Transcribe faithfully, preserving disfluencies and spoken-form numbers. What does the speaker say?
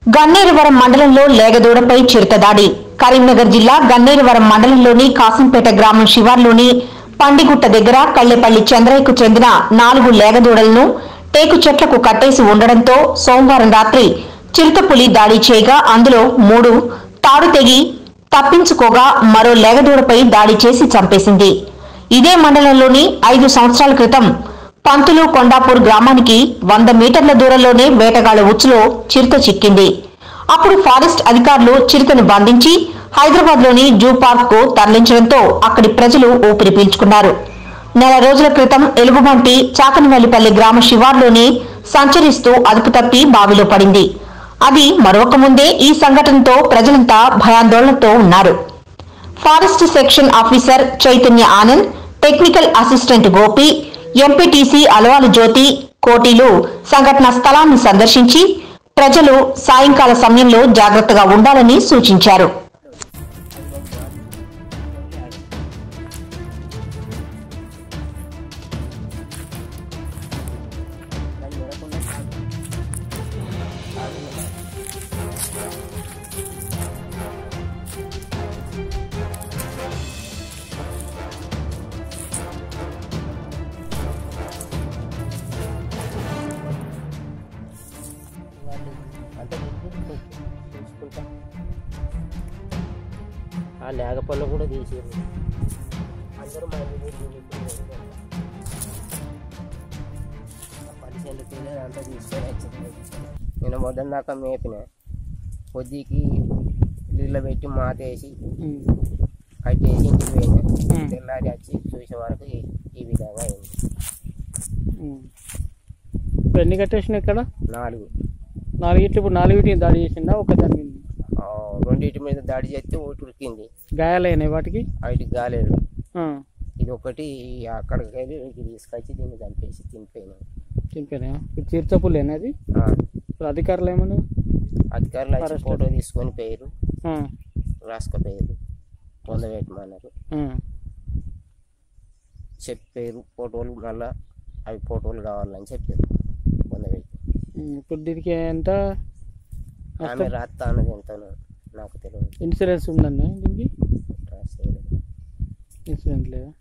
గన్నేరువరం మండలంలో లేగదూడపై చిరుతదాడి. కరీంనగర్ జిల్లా గన్నేరువరం మండలంలోని కాసంపేట గ్రామం శివార్లోని పండిగుట్ట దగ్గర కళ్లెపల్లి చంద్రయ్యకు చెందిన నాలుగు లేగదూడలను టేకు చెట్లకు కట్టేసి ఉండడంతో సోమవారం రాత్రి చిరుతపులి దాడి చేయగా అందులో మూడు తాడు తెగి తప్పించుకోగా మరో లేగదూడపై దాడి చేసి చంపేసింది. ఇదే మండలంలోని ఐదు సంవత్సరాల క్రితం పంతులు కొండాపూర్ గ్రామానికి వంద మీటర్ల దూరంలోనే వేటగాళ్ల ఉచ్చులో చిరుత చిక్కింది. అప్పుడు ఫారెస్ట్ అధికారులు చిరుతను బంధించి హైదరాబాద్ లోని జూ పార్క్ కు తరలించడంతో అక్కడి ప్రజలు ఊపిరి పీల్చుకున్నారు. నెల రోజుల క్రితం ఎలుగుబంటి చాకనివల్లిపల్లి గ్రామ శివార్లోని సంచరిస్తూ అదుపు తప్పి బావిలో పడింది. అది మరొక ముందే ఈ సంఘటనతో ప్రజలంతా భయాందోళనతో ఉన్నారు. Forest section officer Chaitanya Anand, technical assistant Gopi, MPTC అలవాలు జ్యోతి కోటీలు సంఘటనా స్థలాన్ని సందర్శించి ప్రజలు సాయంకాల సమయంలో జాగ్రత్తగా ఉండాలని సూచించారు. ఆ లేగపళ్ళు కూడా తీసారు. అందరూ పదిసేళ్ళు తెలియదు అంతా తీసుకొని వచ్చింది. నేను మొదటి దాకా మేపిన పొద్దుకి నీళ్ళు పెట్టి మాతేసి కట్టేసి ఇంటికి పోయినా. తెల్లారి వచ్చి చూసే వరకు ఈ విధంగా అయింది. ఇప్పుడు ఎన్ని కట్టేసినాయి ఇక్కడ? నాలుగు నాలుగిట్లు. ఇప్పుడు నాలుగిటిని దాడి చేసిందా? ఒక దాని రెండింటి మీద దాడి చేస్తే ఒకటి ఉరికింది. గాయాలైనాయి వాటికి? వాటికి గాలేదు. ఇది ఒకటి అక్కడికి వెళ్ళి ఇది తీసుకొచ్చి దీన్ని చంపేసి తినిపోయినా తినిపోయినా ఇప్పుడు చిరుతపులేనా అది? ఇప్పుడు అధికారులు ఏమన్నా అధికారులు వచ్చి ఫోటో తీసుకొని పోయారు, రాసుకపోయారు, పొందబెట్టమన్నారు, చెప్పారు ఫోటోలు. మళ్ళా అవి ఫోటోలు కావాలని చెప్పారు, పొందబెట్టి. ఇప్పుడు దీనికి ఎంత ఆమె రాస్తా అన్నది ఎంతనో నాకు తెలియదు. ఇన్సూరెన్స్ ఉందన్న దీనికి? రాసేయలేదు. ఇన్సూరెన్స్ లేదా?